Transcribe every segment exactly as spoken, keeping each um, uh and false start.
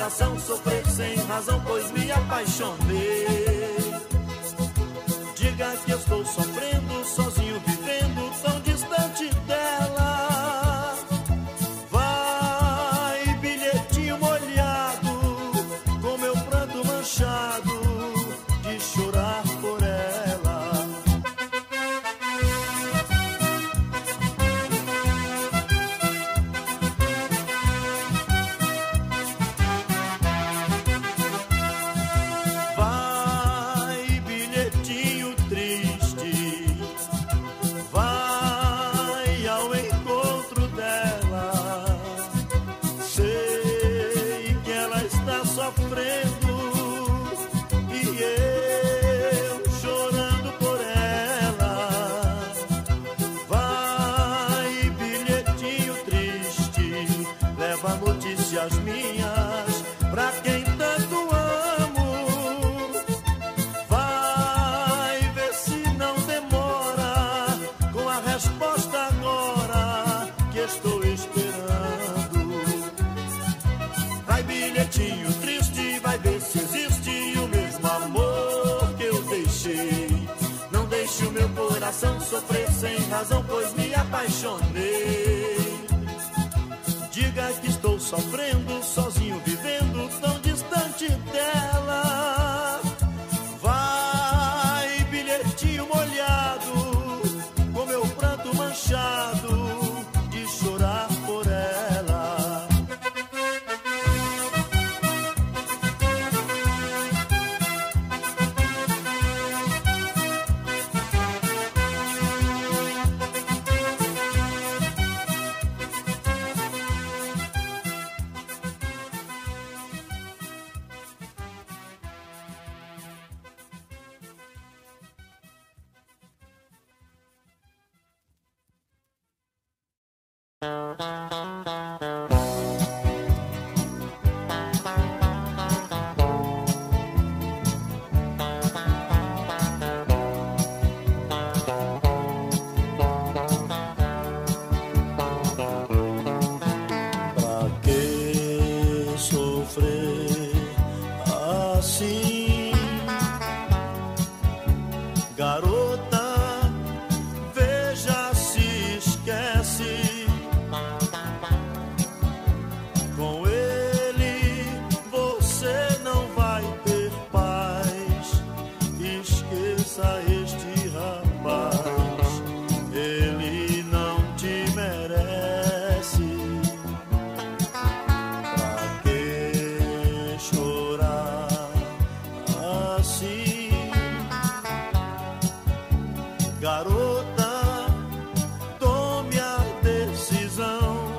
coração sofrer sem razão, pois me apaixonei. Diga que eu estou sofrendo, sozinho vivendo, tão distante dela. Vai, bilhetinho molhado, com meu pranto manchado, de chorar por ela. Vai, bilhetinho triste, vai ao encontro dela. Sei que ela está sofrendo e eu chorando por ela. Vai, bilhetinho triste, leva notícias minhas pra quem tanto amo. Vai ver se não demora com a resposta agora que estou esperando. Vai, bilhetinho triste, vai ver se existe o mesmo amor que eu deixei. Não deixe o meu coração sofrer sem razão, pois me apaixonei. Diga que estou sofrendo, sozinho vivendo, tão distante dela. Vai, bilhetinho molhado, com meu pranto manchado, de chorar por ela. Pra que sofrer assim, garota? Veja se esquece. Com ele você não vai ter paz. Esqueça este rapaz, ele não te merece. Pra que chorar assim, garota? Tome a decisão.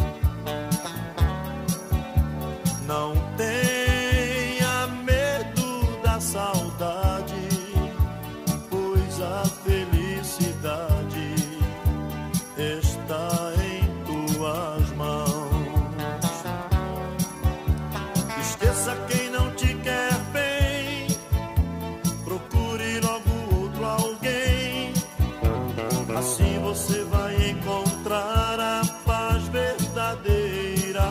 Não tenha medo da saudade, pois a felicidade está em tuas mãos. Esqueça quem não te quer bem, procure logo outro alguém. Assim você vai encontrar a paz verdadeira.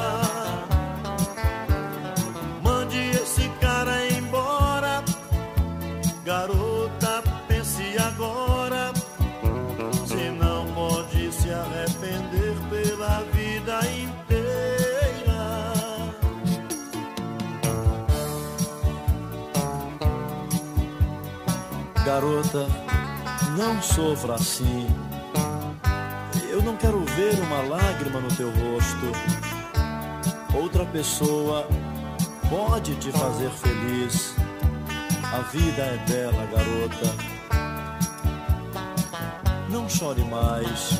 Mande esse cara embora, garota, pense agora. Se não pode se arrepender pela vida inteira. Garota, não sofra assim. Eu não quero ver uma lágrima no teu rosto. Outra pessoa pode te fazer feliz. A vida é bela, garota. Não chore mais.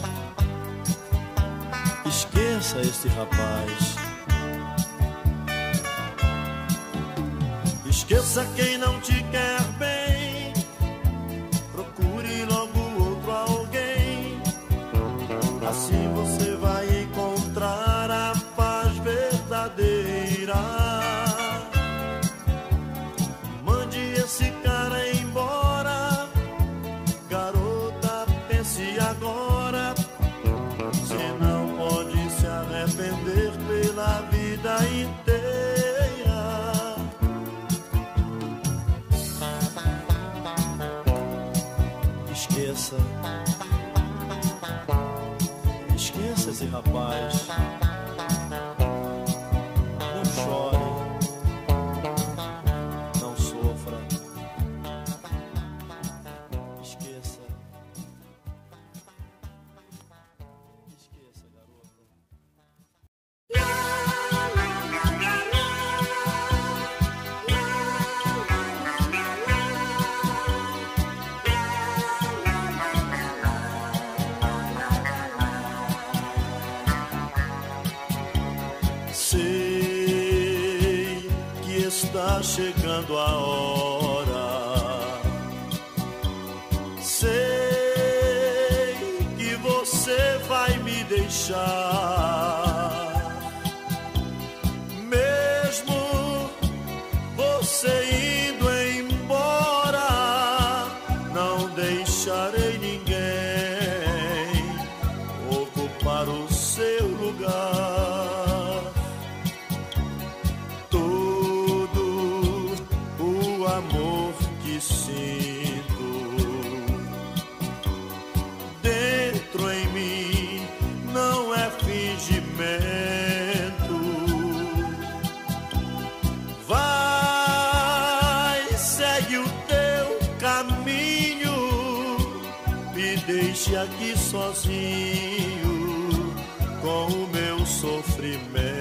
Esqueça este rapaz. Esqueça quem não te quer bem, procure logo outro alguém. Assim você vai encontrar a paz verdadeira. Mande esse cara embora, garota, pense agora. Se não pode se arrepender pela vida inteira. Esqueça esse rapaz. Não chore. Não sofra. Esqueça. Esqueça, garota. Sei que está chegando a hora. Sei que você vai me deixar. Mesmo você indo embora, não deixarei ninguém ocupar o seu lugar. Amor que sinto dentro em mim não é fingimento. Vai, segue o teu caminho, me deixe aqui sozinho com o meu sofrimento.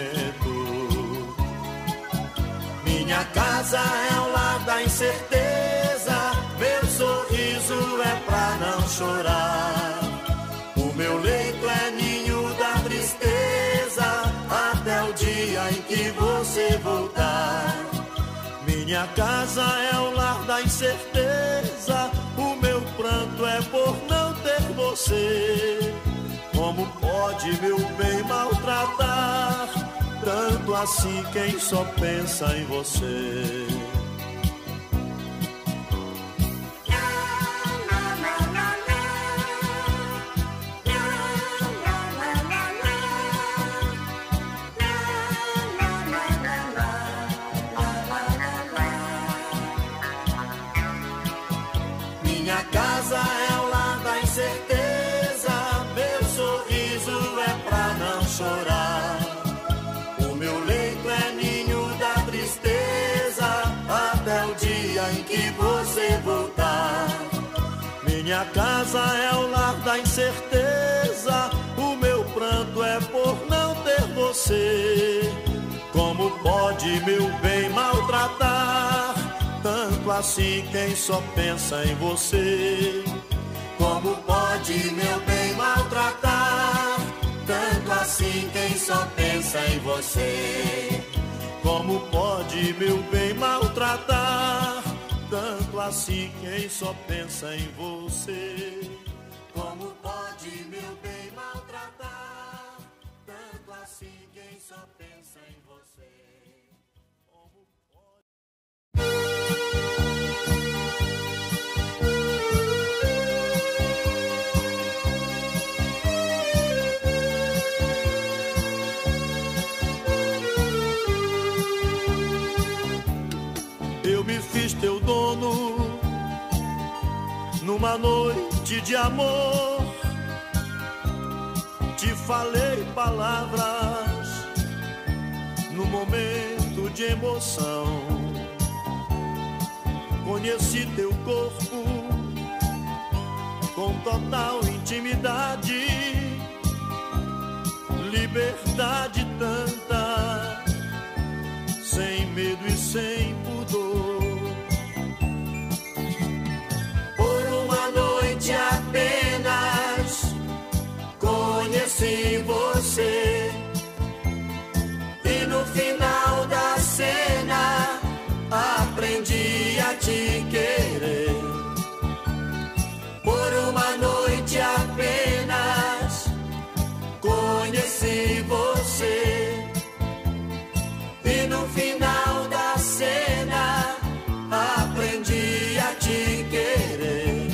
Minha casa é o lar da incerteza, meu sorriso é pra não chorar. O meu leito é ninho da tristeza, até o dia em que você voltar. Minha casa é o lar da incerteza, o meu pranto é por não ter você. Como pode meu bem maltratar tanto assim quem só pensa em você? Minha casa é o lar da incerteza, meu sorriso é pra não chorar. Meu leito é ninho da tristeza, até o dia em que você voltar. Minha casa é o lar da incerteza, o meu pranto é por não ter você. Como pode meu bem maltratar tanto assim quem só pensa em você? Como pode meu bem maltratar tanto assim quem só pensa em você? Como pode meu bem maltratar tanto assim quem só pensa em você? Como pode meu bem maltratar tanto assim quem só pensa em você? Como pode... Eu me fiz teu dono numa noite de amor. Te falei palavras no momento de emoção. Conheci teu corpo com total intimidade, liberdade tanta, sem medo e sem pudor. Por uma noite apenas conheci você, e no final da cena aprendi a te querer. Por uma noite apenas conheci você, e no final da cena aprendi a te querer.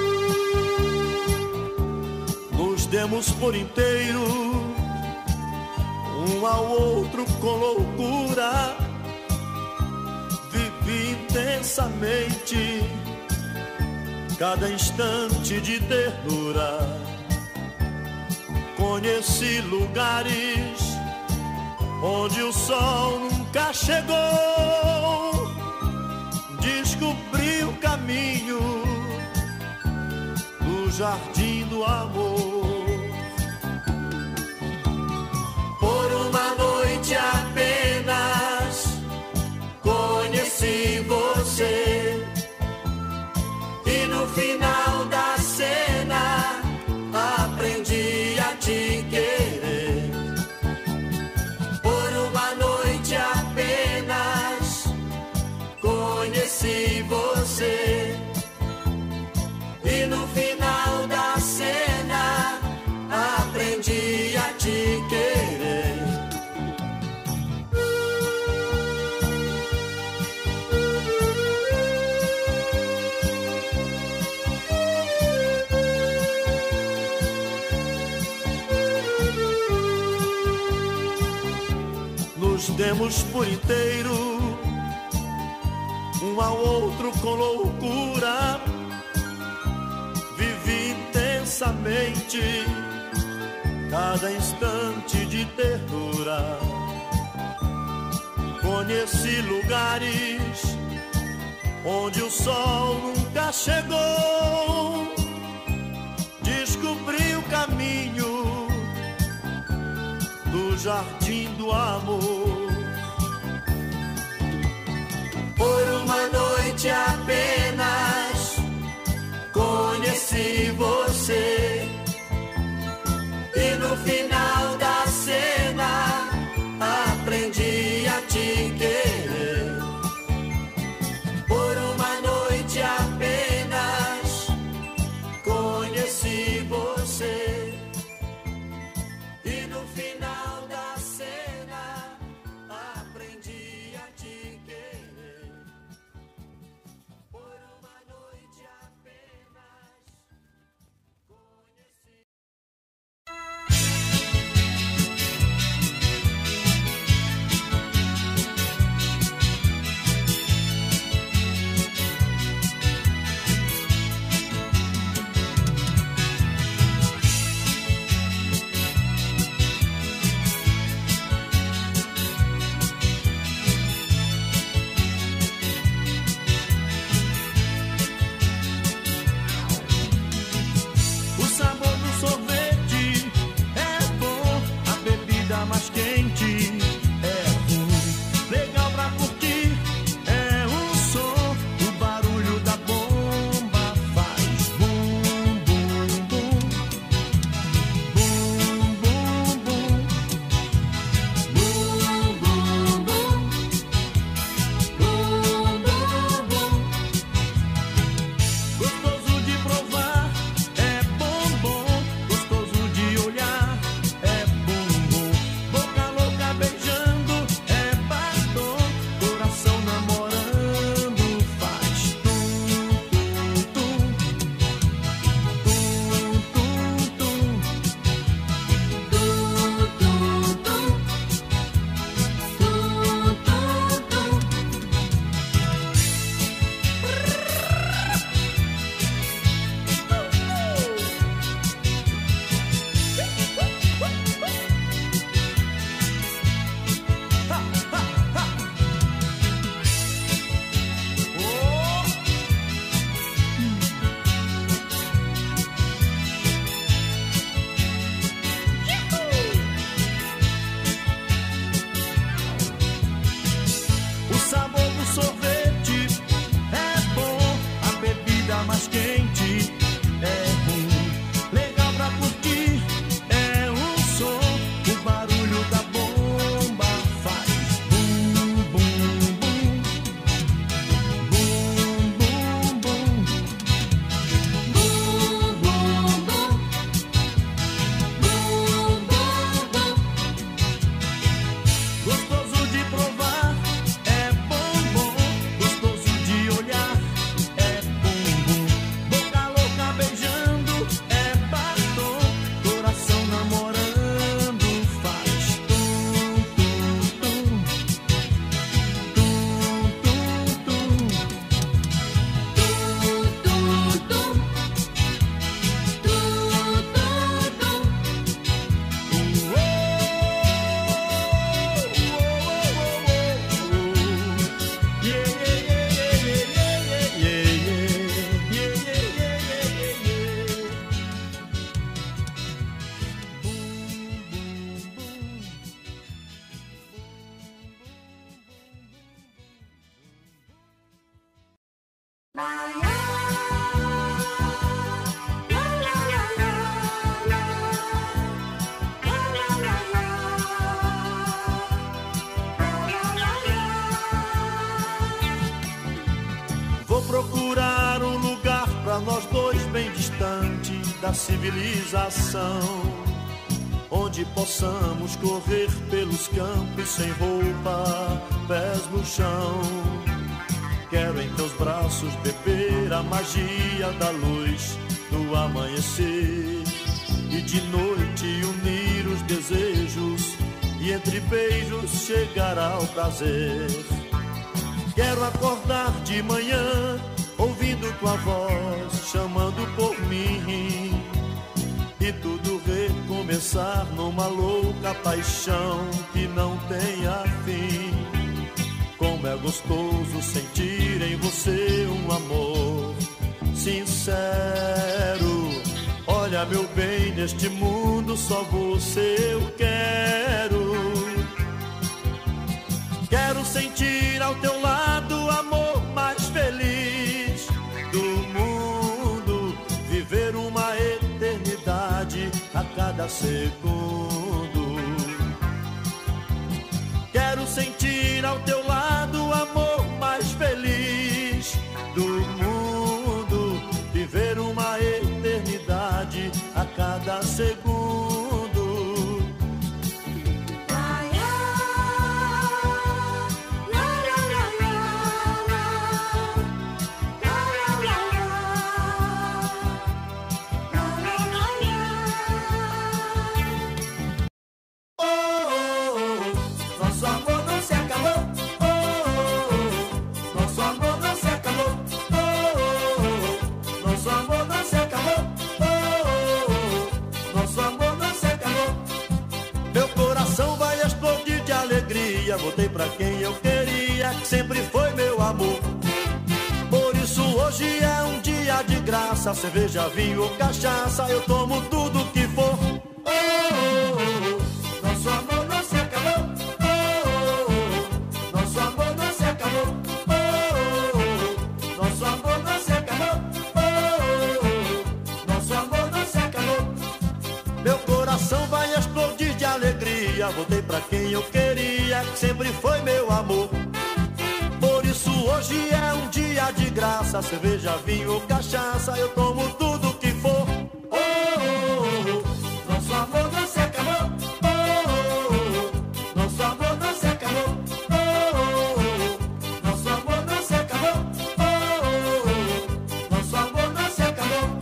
Nos demos por inteiro um ao outro com loucura, vivi intensamente cada instante de ternura. Conheci lugares onde o sol nunca chegou, descobri o caminho do jardim do amor. Por uma noite apenas conheci você, e no final da cena aprendi a te querer. Por uma noite apenas conheci você, e no final da cena aprendi a te querer. Nos demos por inteiro, um ao outro com loucura, vivi intensamente cada instante de ternura. Conheci lugares onde o sol nunca chegou, descobri o caminho do jardim do amor. Por uma noite apenas conheci você, e no final da cena aprendi a te querer. Por uma noite apenas conheci você, e no final da cena aprendi a te querer. Por uma noite apenas conheci. O sabor do sorvete é bom, a bebida mais quente é ruim. Legal pra curtir é um som, o barulho da bomba faz bum, bum, bum. Bum, bum, bum. Bum, bum, bum. Bum, bum, bum. Gostoso de provar é bom, bom. Gostoso de olhar é bom, bom. Boca louca, bem distante da civilização, onde possamos correr pelos campos sem roupa, pés no chão. Quero em teus braços beber a magia da luz do amanhecer, e de noite unir os desejos, e entre beijos chegar ao prazer. Quero acordar de manhã ouvindo tua voz chamando por mim, e tudo recomeçar numa louca paixão que não tenha fim. Como é gostoso sentir em você um amor sincero. Olha, meu bem, neste mundo só você eu quero. Quero sentir ao teu lado o amor mais feliz do mundo, viver uma eternidade a cada segundo. Quero sentir ao teu lado o amor mais feliz do mundo, viver uma eternidade a cada segundo. Voltei pra quem eu queria, que sempre foi meu amor. Por isso hoje é um dia de graça, cerveja, vinho ou cachaça, eu tomo tudo que for. Oh, oh, oh, nosso amor não se acabou. Oh, oh, nosso amor não se acabou. Oh, oh, nosso amor não se acabou. Oh, nosso amor não se acabou. Meu coração vai explodir de alegria, voltei pra quem eu queria, que sempre foi meu amor. Por isso hoje é um dia de graça, cerveja, vinho ou cachaça, eu tomo tudo que for. Oh, oh, oh, nosso amor não se acabou. Oh, oh, nosso amor não se acabou. Oh, oh, nosso amor não se acabou. Oh, oh, nosso amor não se acabou.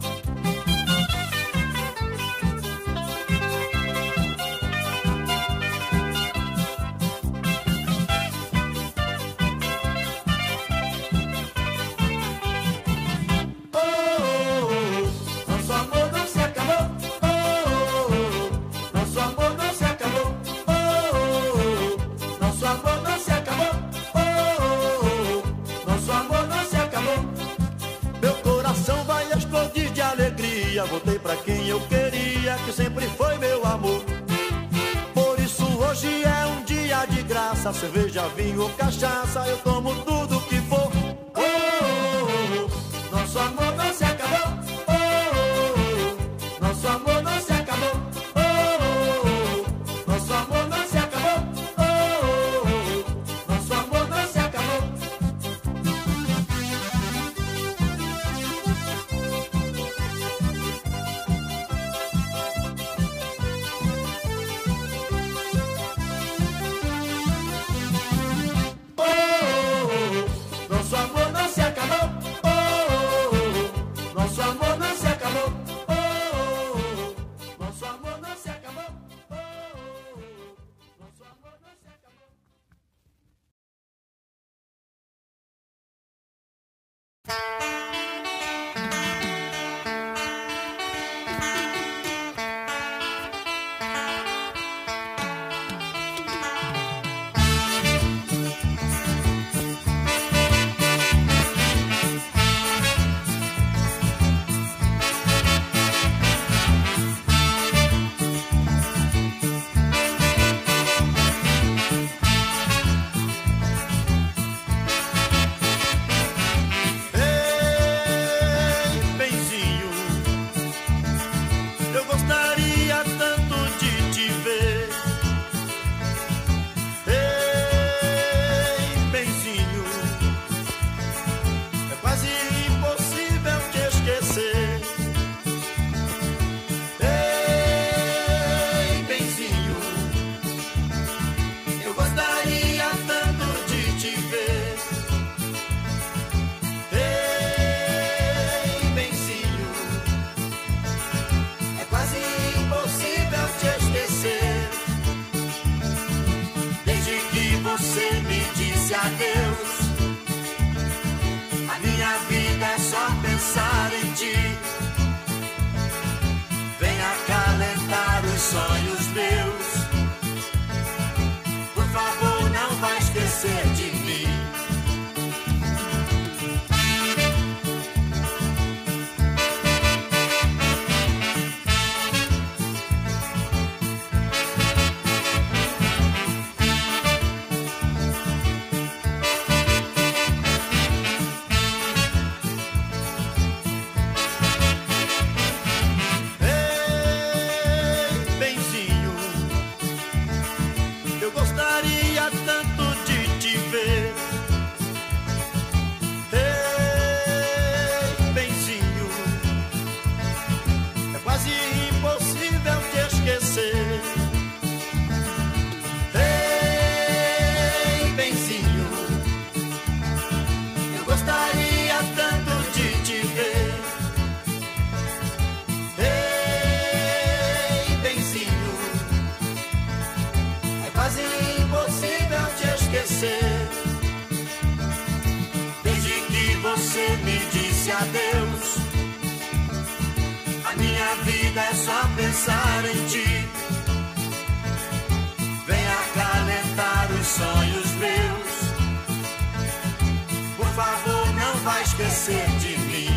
Voltei pra quem eu queria, que sempre foi meu amor. Por isso hoje é um dia de graça, cerveja, vinho ou cachaça, eu tomo tudo que for. Oh, oh, oh, nosso amor não se acabou. Oh, oh, oh, nosso amor não se acabou. Oh, oh, oh, nosso amor não se acabou. Oh, oh, oh, nosso amor não se acabou. Oh, você me disse adeus. A minha vida é só pensar em ti. Vem acalentar os sonhos meus. Por favor, não vai esquecer de mim. Desde que você me disse adeus, a minha vida é só pensar em ti. Vem acalentar os sonhos meus. Por favor, não vai esquecer de mim.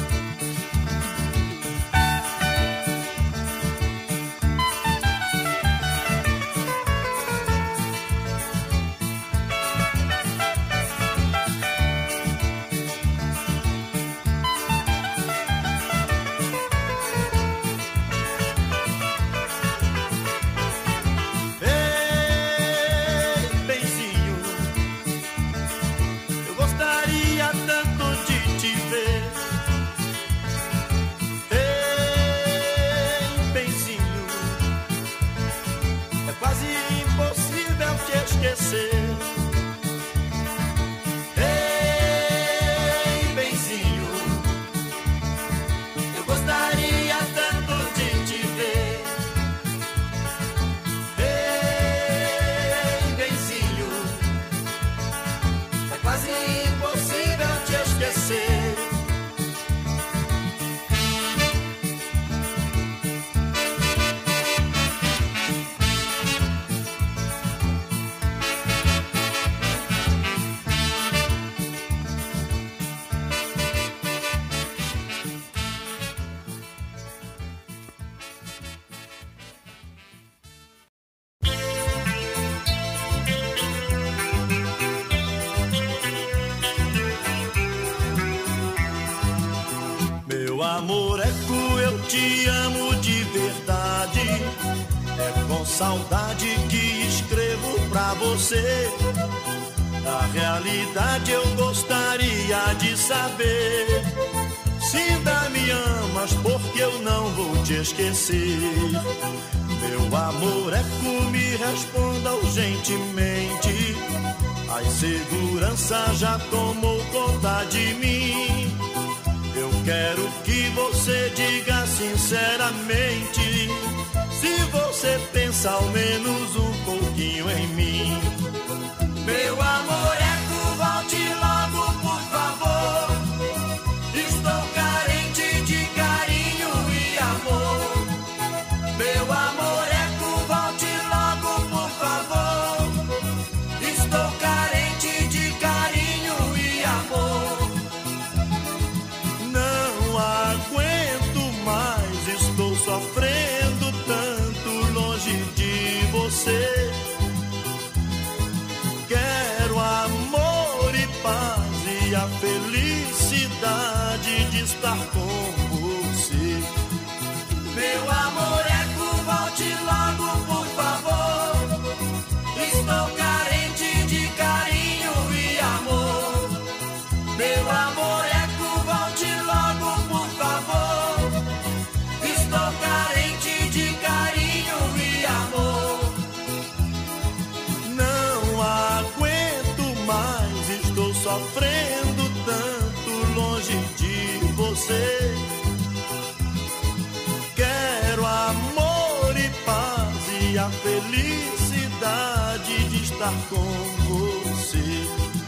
Amoreco, eu te amo de verdade. É com saudade que escrevo pra você. Na realidade eu gostaria de saber se ainda me amas, porque eu não vou te esquecer. Meu amoreco, me responda urgentemente. A insegurança já tomou conta de mim. Eu quero que você diga sinceramente se você pensa ao menos um pouquinho em mim. Meu amoreco, volte logo, por favor. Estou carente de carinho e amor. Meu amoreco, volte logo, por favor. Estou carente de carinho e amor. Sofrendo tanto longe de você. Quero amor e paz e a felicidade de estar com você. Meu amoreco, volte logo, por favor. Estou carente de carinho e amor. Meu amoreco, volte logo, por favor. Estou carente de carinho e amor. Não aguento mais, estou sofrendo tanto longe de você. Quero amor e paz e a felicidade felicidade de estar com você.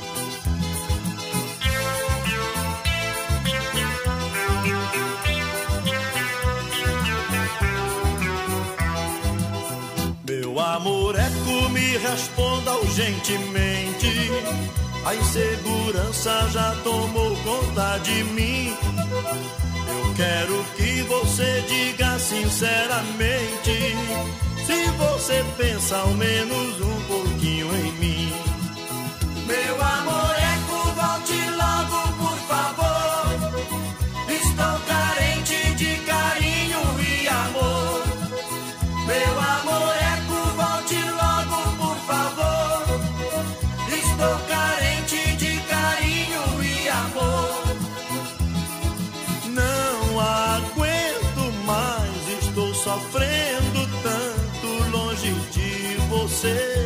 Meu amoreco, me responda urgentemente. A insegurança já tomou conta de mim. Eu quero que você diga sinceramente se você pensa ao menos um pouquinho em mim. Meu amoreco, volte logo, por favor. Estou carente de carinho e amor. Meu amoreco, volte logo, por favor. Estou carente de carinho e amor. Não aguento mais, estou sofrendo tanto longe de você.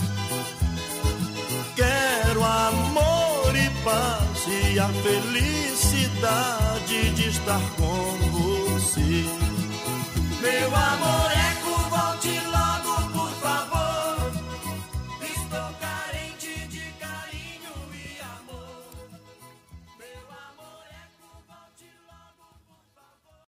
Quero amor e paz e a felicidade de estar com você. Meu amoreco, volte logo, por favor. Estou carente de carinho e amor. Meu amoreco, volte logo, por favor.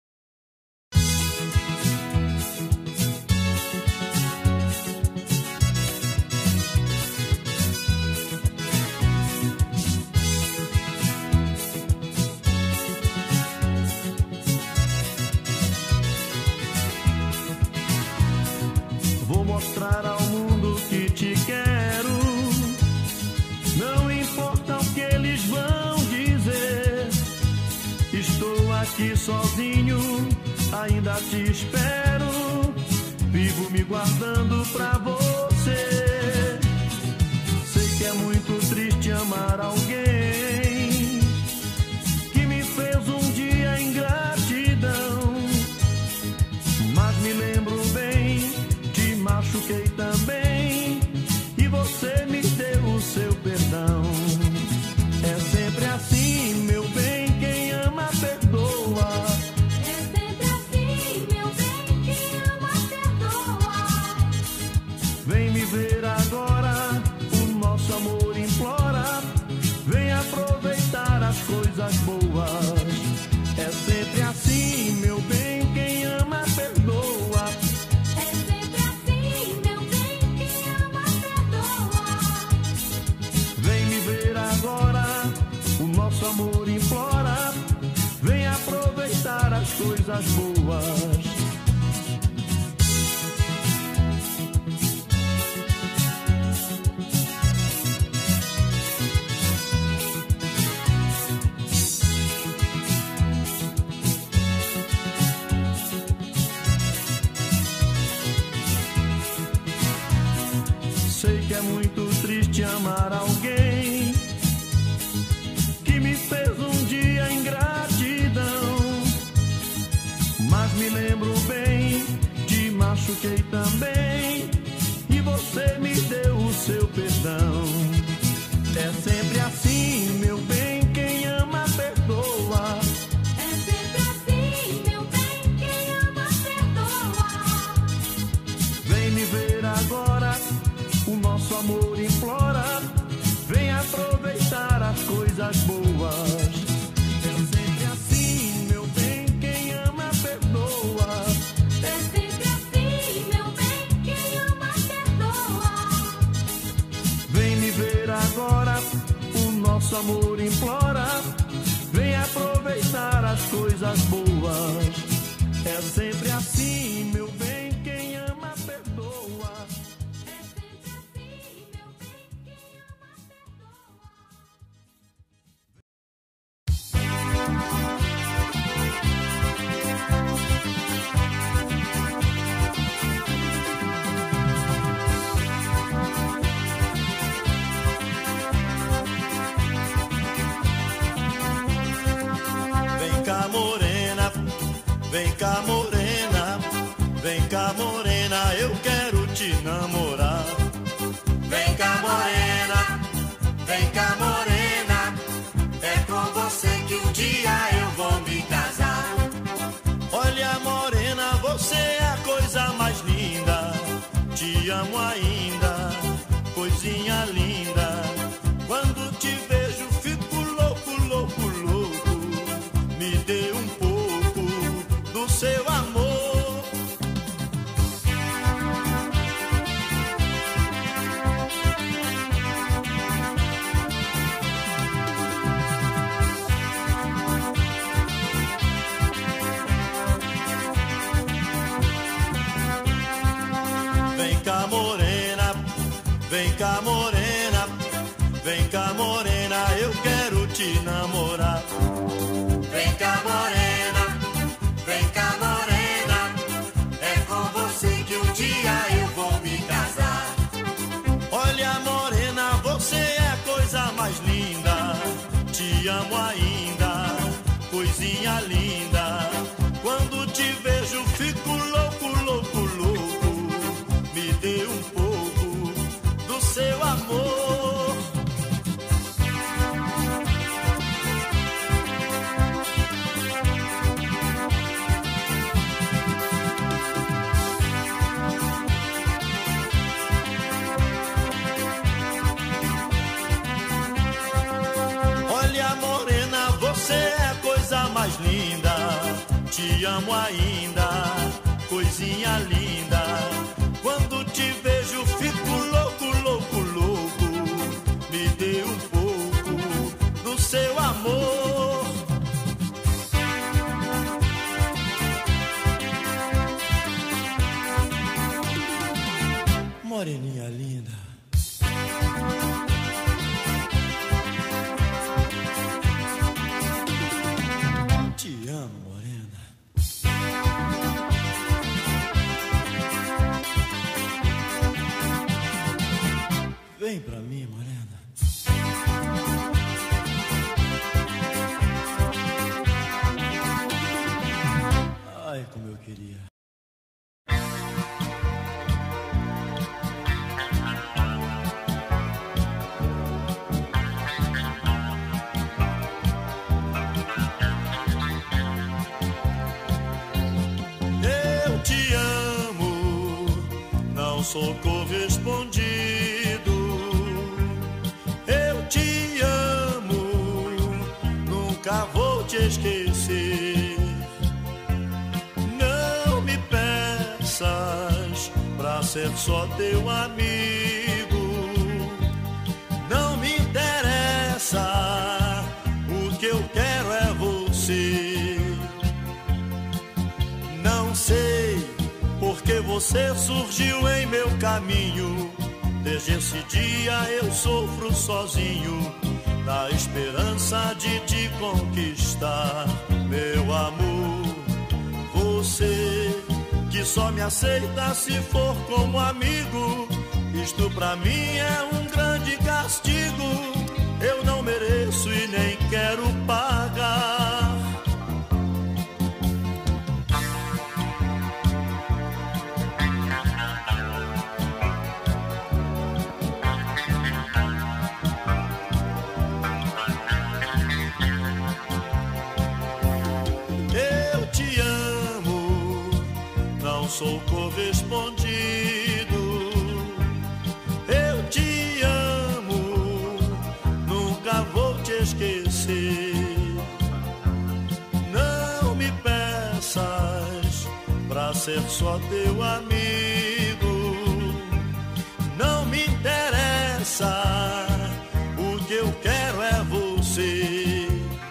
Vou mostrar ao mundo que te quero. Não importa o que eles vão dizer. Estou aqui sozinho, ainda te espero. Vivo me guardando pra você. Sei que é muito triste amar alguém que me fez um dia ingratidão. Mas me lembro bem, te machuquei também, e você me deu o seu perdão. É sempre assim, meu bem, quem ama perdoa. É sempre assim, meu bem, quem ama perdoa. Vem me ver agora, o nosso amor implora. Vem aproveitar as coisas boas. É sempre assim, meu bem, quem ama perdoa. É sempre assim, meu bem, quem ama perdoa. Vem me ver agora, o nosso amor implora. Vem aproveitar as coisas boas. Sei que é muito triste amar alguém que me fez um dia ingratidão. Mas me lembro bem, te machuquei também, e você me deu o seu perdão. É sempre assim, meu bem, quem ama perdoa. É sempre assim, meu bem, quem ama perdoa. Vem me ver agora, o nosso amor implora. Vem aproveitar as coisas boas. É sempre assim, meu bem, quem ama perdoa. É sempre assim, meu bem, quem ama perdoa. Vem me ver agora, o nosso amor implora. Vem aproveitar as coisas boas. É sempre assim, meu bem, quem ama perdoa. É sempre assim, meu bem, quem ama perdoa. Vem cá, morena, vem cá, morena, vem cá, morena, eu quero te namorar. Vem cá, morena, vem cá, morena, é com você que um dia eu vou me casar. Olha, morena, você é a coisa mais linda, te amo ainda. Vem cá, morena, vem cá, morena, eu quero te namorar. Vem cá, morena, vem cá, morena, é com você que um dia eu vou me casar. Olha, morena, você é a coisa mais linda, te amo ainda, coisinha linda. Quando te vejo fico louco, louco, louco, me dê um pouco do seu amor. Olha, morena, você é a coisa mais linda, te amo ainda, coisinha linda. Quando te vejo fico louco, louco, louco, me dê um pouco do seu amor. Moreninha linda, te amo, morena. Vem pra mim, morena. Ai, como eu queria. Eu te amo, não sou correspondido. Eu te amo, nunca vou te esquecer. Não me peças pra ser só teu amigo. Não me interessa, o que eu quero é você. Não sei porque você surgiu em meu caminho. Desde esse dia eu sofro sozinho, na esperança de te conquistar, meu amor. Você que só me aceita se for como amigo, isto pra mim é um grande castigo. Eu não mereço e nem quero pagar. Sou correspondido. Eu te amo, nunca vou te esquecer. Não me peças pra ser só teu amigo. Não me interessa, o que eu quero é você.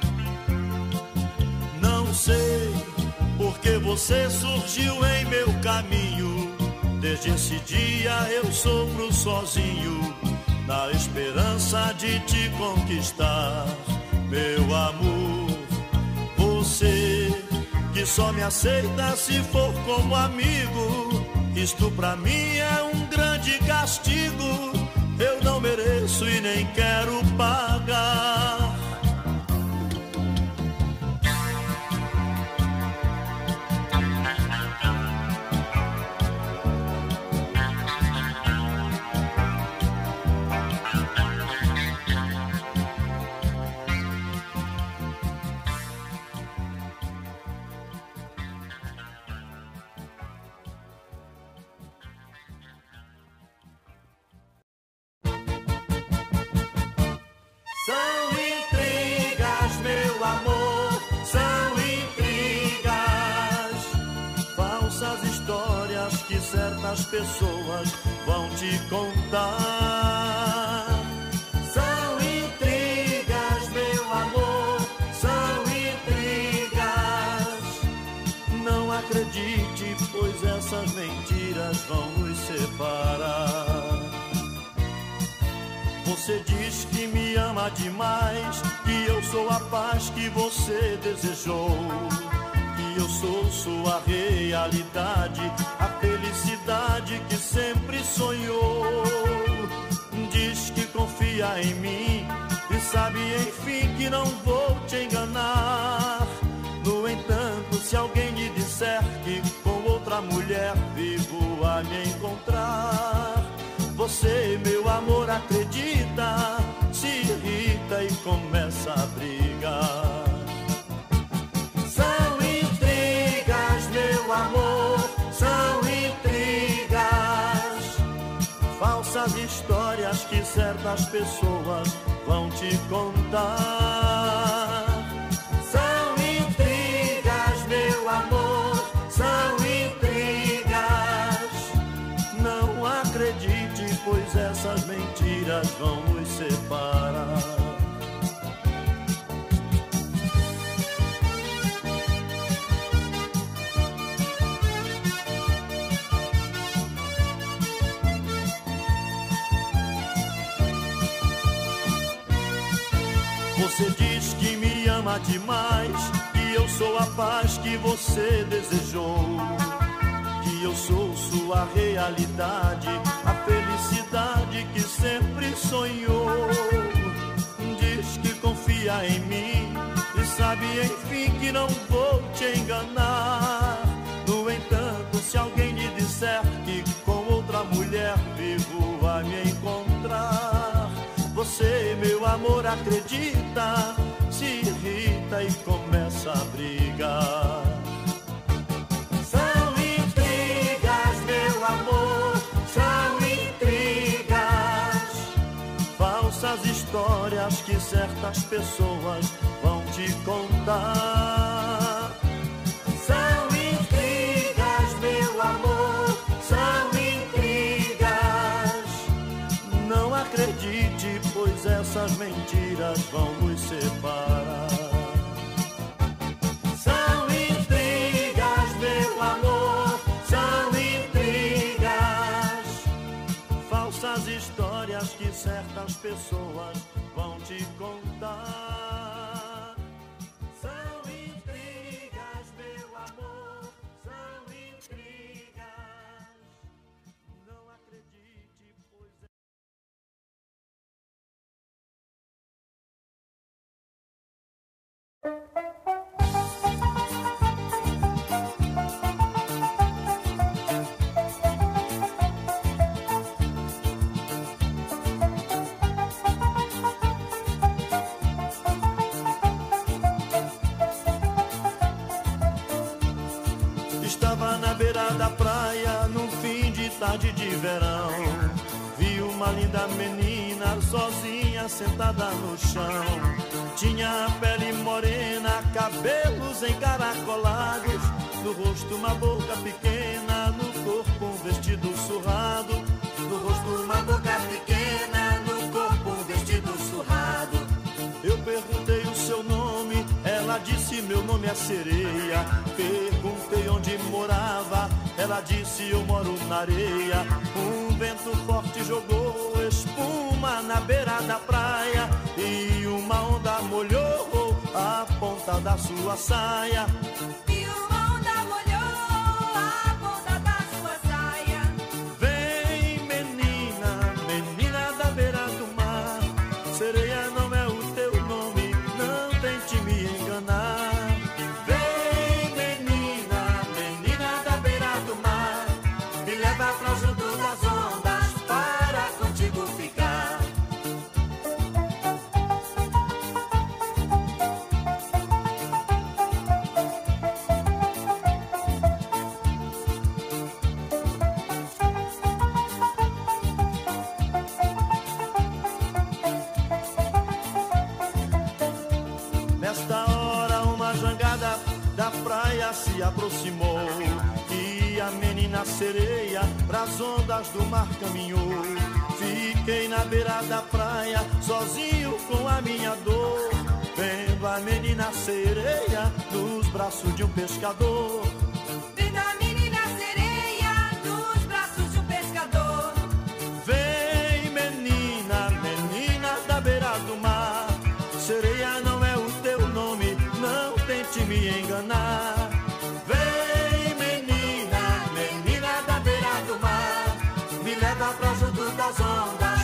Não sei porque você surgiu em meu caminho. Desde esse dia eu sofro sozinho, na esperança de te conquistar, meu amor. Você que só me aceita se for como amigo, isto pra mim é um grande castigo. Eu não mereço e nem quero pagar. Certas pessoas vão te contar. São intrigas, meu amor, são intrigas. Não acredite, pois essas mentiras vão nos separar. Você diz que me ama demais, que eu sou a paz que você desejou, que eu sou sua realidade, a felicidade que sempre sonhou. Diz que confia em mim e sabe enfim que não vou te enganar. No entanto, se alguém lhe disser que com outra mulher vivo a me encontrar, você, meu amor, acredita, se irrita e começa a brigar. São intrigas, meu amor, são intrigas, falsas histórias que certas pessoas vão te contar. São intrigas, meu amor, são intrigas. Não acredite, pois essas mentiras vão nos separar. Você diz que me ama demais, que eu sou a paz que você desejou, que eu sou sua realidade, a felicidade que sempre sonhou. Diz que confia em mim e sabe enfim que não vou te enganar. No entanto, se alguém lhe disser que com outra mulher vivo a me encontrar, você, meu amor, acredita, se irrita e começa a brigar. São intrigas, meu amor, são intrigas, falsas histórias que certas pessoas vão te contar. São intrigas, meu amor, são intrigas. Não acredite, pois essas mentiras vão nos separar. São intrigas, meu amor, são intrigas, falsas histórias que certas pessoas vão te contar. São intrigas, meu amor, são intrigas. Não acredite, pois estava na beira da praia num fim de tarde de verão. Vi uma linda menina sozinha sentada no chão. Tinha a pele morena, cabelos encaracolados, no rosto uma boca pequena, no corpo um vestido surrado. No rosto uma boca pequena, no corpo um vestido surrado. Eu perguntei o seu nome, ela disse meu nome é Sereia. Perguntei onde morava, ela disse eu moro na areia. Um vento forte jogou espuma na beira da praia e uma onda molhou a ponta da sua saia. E uma onda molhou a ponta da sua saia. Vem menina, menina da beira do mar, sereia não é o teu nome, não tente me enganar. Vem menina, menina da beira do mar, me leva pra junto das ondas para contigo ficar. Nesta hora uma jangada da praia se aproximou e a menina sereia pras ondas do mar caminhou. Fiquei na beira da praia sozinho com a minha dor, vendo a menina sereia nos braços de um pescador. Vendo a menina sereia nos braços de um pescador. Vem menina, menina me enganar. Vem, menina, menina da beira do mar, me leva pra junto das ondas.